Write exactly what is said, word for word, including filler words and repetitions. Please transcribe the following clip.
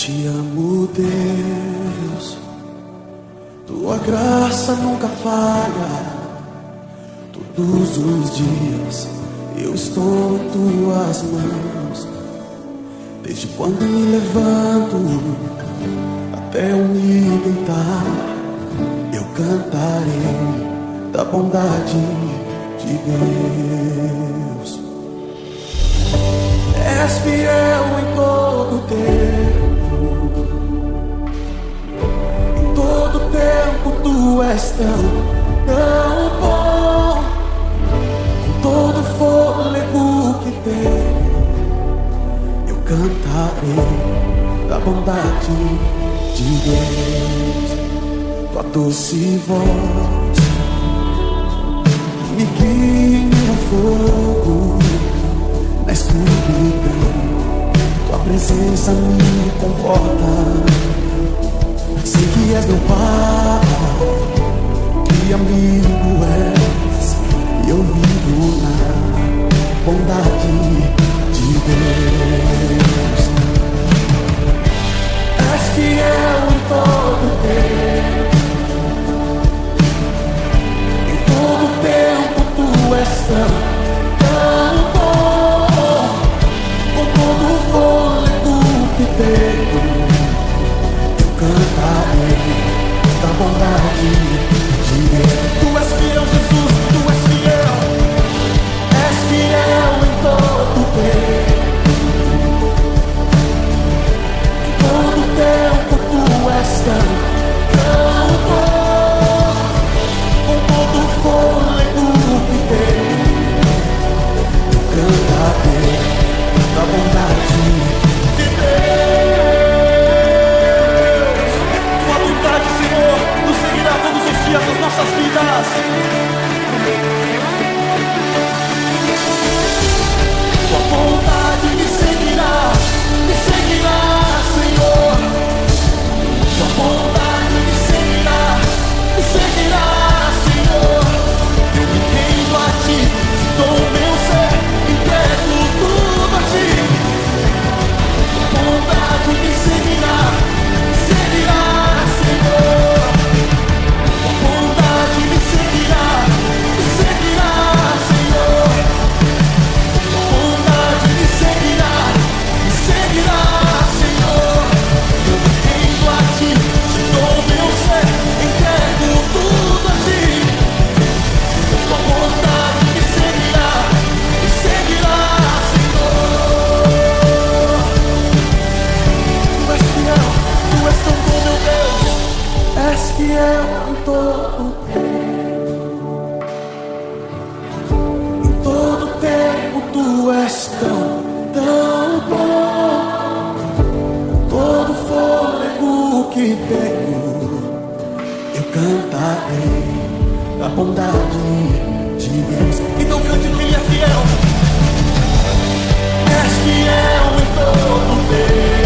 Te amo, Deus, tua graça nunca falha. Todos os dias eu estou em tuas mãos. Desde quando me levanto até eu me deitar, eu cantarei da bondade de Deus. És fiel em todo tempo, em todo tempo tu és tão, tão bom. Com todo fôlego que tenho, eu cantarei da bondade de Deus. Tua doce voz que me guia em meu fogo, na escuridão tua presença me conforta. Sei que és meu Pai, que amigo és, e eu vivo na bondade de Deus. És fiel em todo tempo, em todo tempo tu és tão, tão bom. Com todo o fôlego que tenho, eu cantarei da bondade de Deus. Tu és fiel, Jesus, tu és fiel. És fiel em todo tempo, em todo tempo tu és tão, tão bom. Com todo o fôlego que tenho, eu cantarei da bondade de Deus. Tua bondade, Senhor, nos seguirá todos os dias das nossas vidas. Tua bondade me seguirá, me seguirá, Senhor. Tua bondade me seguirá, me seguirá, Senhor. Eu me rendo a ti, dou o meu ser, entrego tudo a ti. Tua bondade me seguirá, me seguirá, Senhor. Tua bondade me seguirá, me seguirá, Senhor. Tua bondade me seguirá, me seguirá, Senhor. Eu me rendo a ti, te dou o meu ser, entrego tudo a ti. Tua bondade me seguirá, me seguirá, Senhor. Tu és fiel, tu és tão bom, meu Deus. És fiel em todo tempo, em todo tempo tu és tão, tão bom. Com todo fôlego que tenho, eu cantarei da bondade de Deus. Então cante quem é fiel. És fiel em todo tempo,